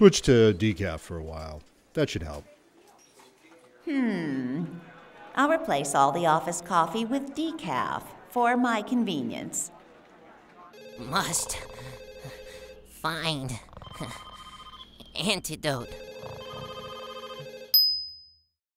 Switch to decaf for a while. That should help. I'll replace all the office coffee with decaf for my convenience. Must find antidote.